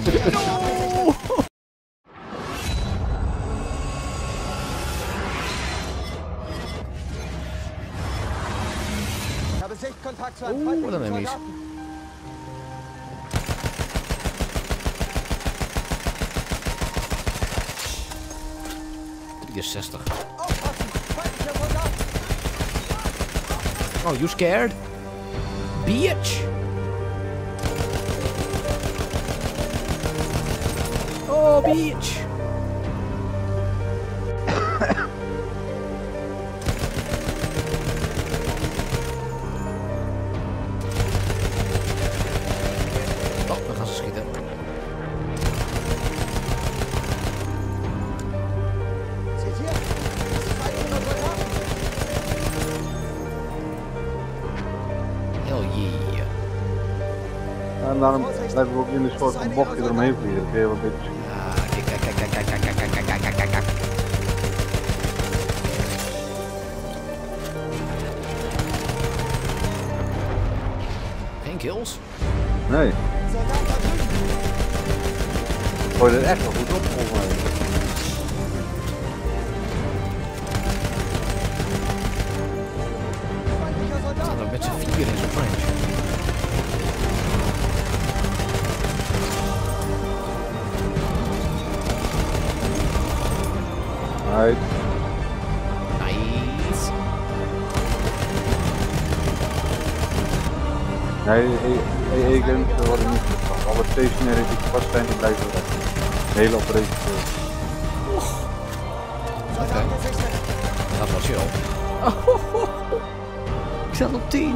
Oeh, wat een enemies. 63. Oh, you scared? Bitch! Oh, bitch! Oh, dan gaan ze schieten. Hell yeah. En daarom blijven we ook in een soort van bochtje eromheen vliegen. Dat kun je wel een beetje zien. Kijk. Geen kills? Nee. Gooi er echt wel goed op volgens mij. We staan er met z'n 4 in zo'n range. Right. Nice. Nee, guns worden niet gepakt. Alle stationaries die vast zijn, die blijven weg. De hele operatie. Oké. Dat was chill. Ik zat op 10.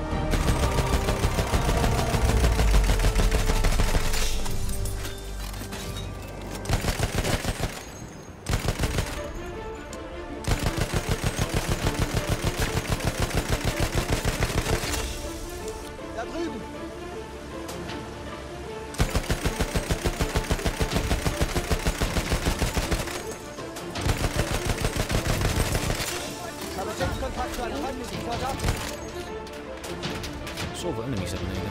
Zoveel enemies daar beneden.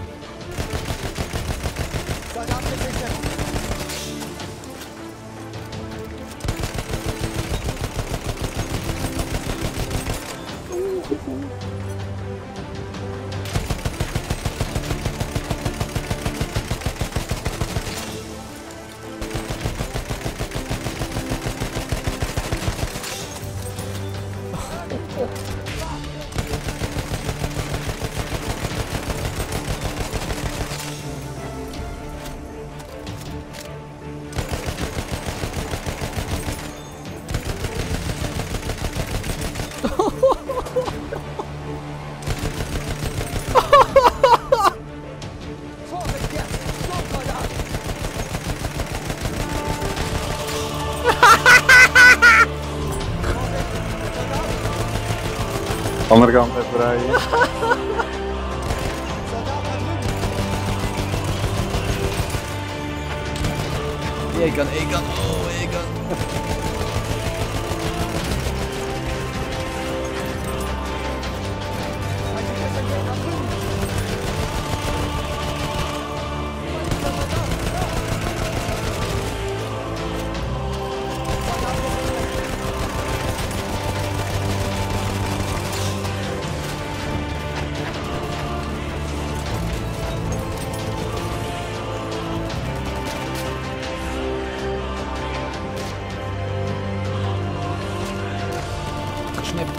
Andere kant even rijden. Ik kan. Oh, ik kan. Gesnipt.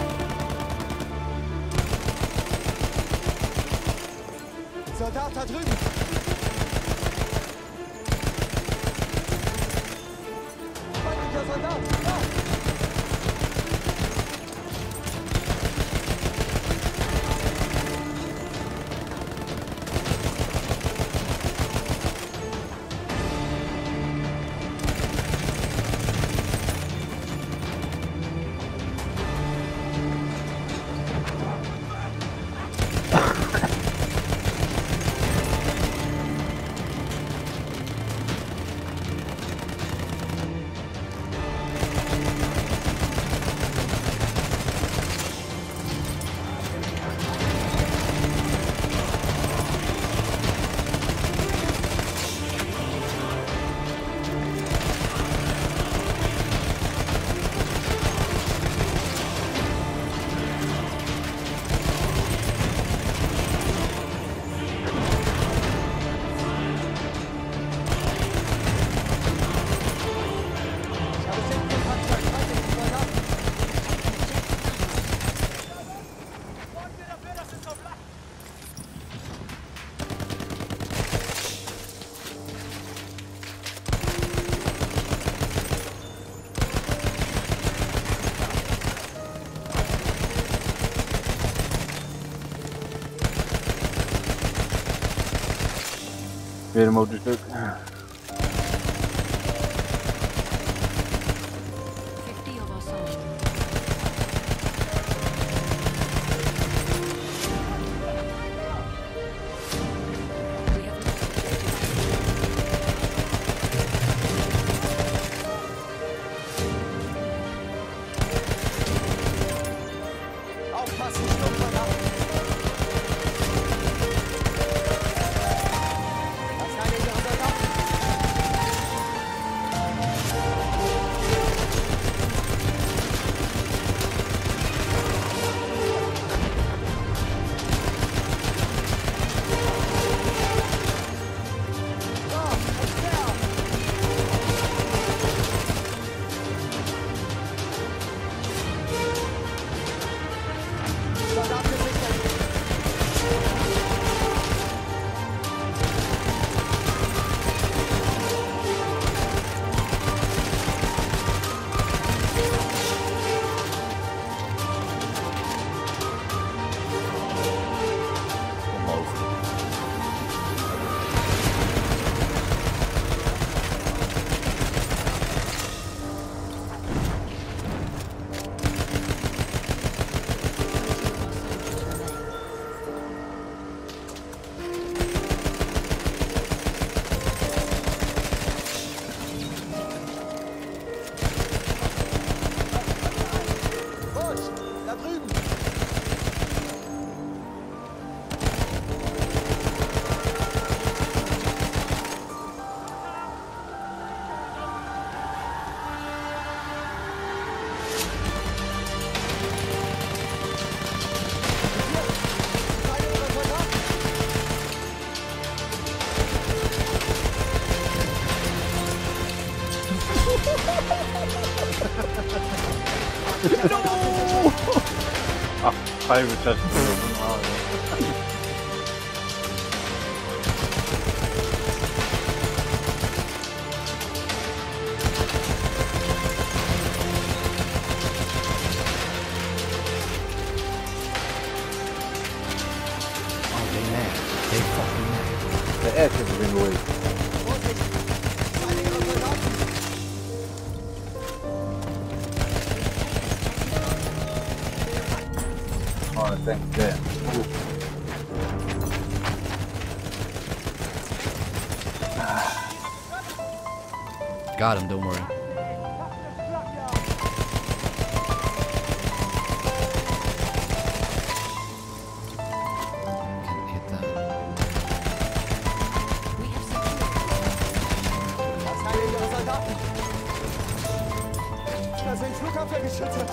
Soldat da drüben! Feindlicher Soldat! Da! Weer een motorstuk. 50 of our soldiers. We have lost Aufpassen, Sturmverdacht! Das ist einer ihrer Soldaten! Da, entfernt! Soldat gesichert! Busch, da drüben! Einer ihrer Soldaten! Ach, 65 normaal. Oh, they mad. They fucking mad. De ass is in the way. Vorsicht! Das ist einer ihrer Soldaten! Oh, dat tank is dead. Got him, don't worry. Can hit that. We have secured. Das ist einer ihrer Soldaten! Das sind Flugabwehrgeschütze!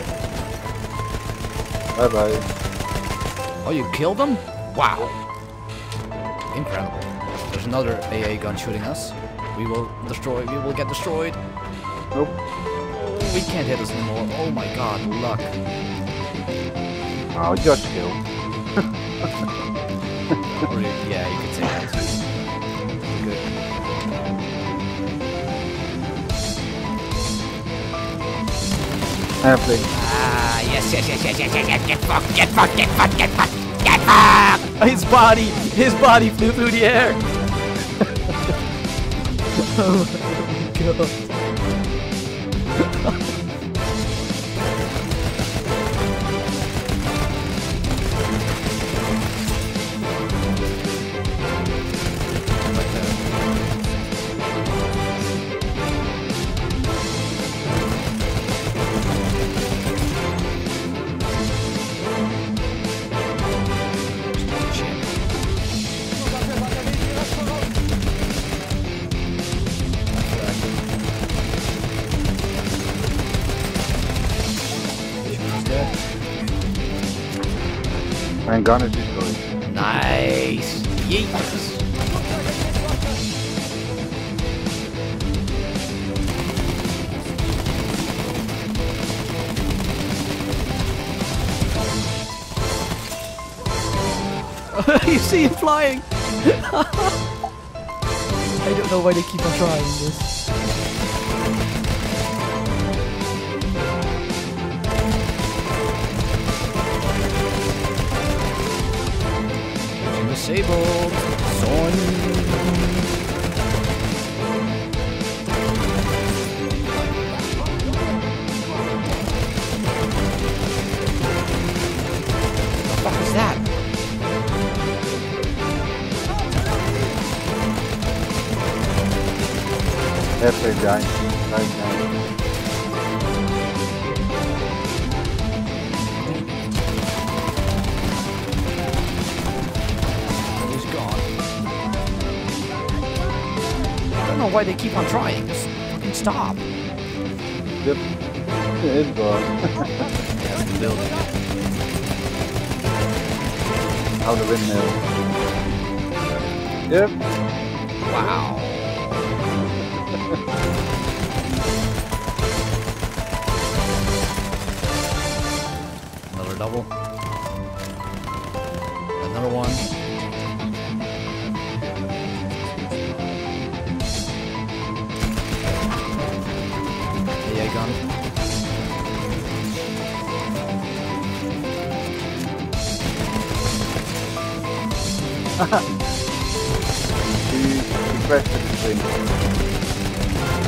Bye bye. Oh, you killed him? Wow. Incredible. There's another AA gun shooting us. We will get destroyed. Nope. Oh, we can't hit us anymore. Oh my god, luck. Oh, just kill. Or, yeah, you could say that. Good. Airplane. Ah, yes. Get fucked. His body flew through the air. Oh my god. Mijn gun is destroyed. Nice. Yeet. You see him flying. I don't know why they keep on trying this. Disabled. Son. behind. Right behind. He's gone. I don't know why they keep on trying. Just fucking stop. Yep. It's gone. That's the building. Out the windmill. Yep. Wow. Another double. Another one. AA gun. He crashed the thing.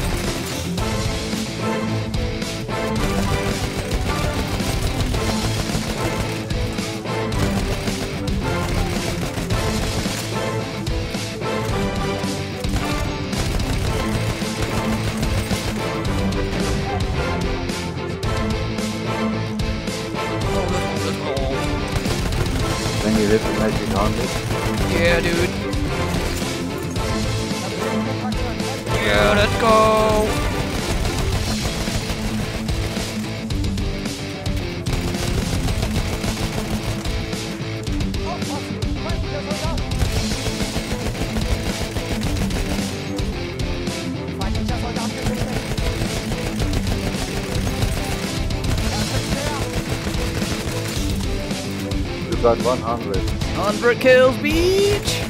Then you hit the magic on it. Yeah, dude. Yeah, let's go. Feindlicher Soldat getötet. You got 100. 100 kills, beach.